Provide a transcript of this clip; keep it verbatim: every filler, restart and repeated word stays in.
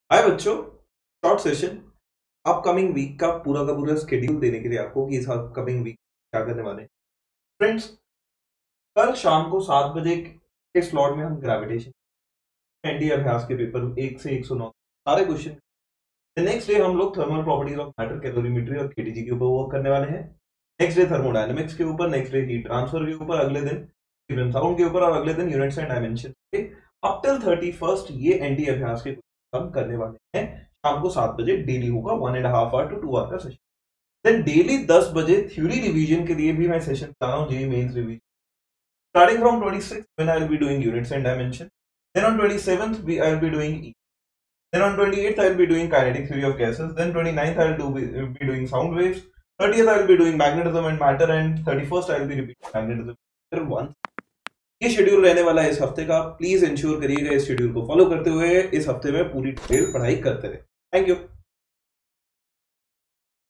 हाय बच्चों, short session upcoming week का पूरा का पूरा स्केड्यूल देने के लिए आपको कि इस अपकमिंग वीक क्या करने वाले हैं। फ्रेंड्स, कल शाम को सात बजे के स्लॉट में हम ग्रेविटेशन एनडी अभ्यास के पेपर एक से एक सौ नौ सारे क्वेश्चन। नेक्स्ट डे हम लोग thermal properties of matter, calorimetry और केटीजी के ऊपर वर्क करने वाले हैं। नेक्स्ट डे थर्मोडायनेमिक्स के ऊपर, नेक्स्ट डे हीट ट्रांसफर के ऊपर, अगले दिन साउंड के ऊपर और अगले दिन यूनिट्स एंड डायमेंशन के अप टिल थर्टी फर्स्ट ये एनडी अभ्यास के हम करने वाले हैं। शाम को सात बजे डेली होगा, one and half hour to two hour का सेशन। देन डेली दस बजे थ्योरी रिवीजन के लिए भी मैं सेशन चला रहा हूँ, JEE mains revision, starting from twenty-sixth when I will be doing units and dimension. Then on twenty-seventh we I will be doing E. Then on twenty-eighth I will be doing kinetic theory of gases. Then twenty-ninth I will do, be, be doing sound waves. thirtieth I will be doing magnetism and matter, and thirty-first I will be repeating magnetism once. ये schedule रहने वाला है इस हफ्ते का। Please ensure करिएगा इस schedule को फॉलो करते हुए इस हफ्ते में पूरी डिटेल पढ़ाई करते रहे। Thank you.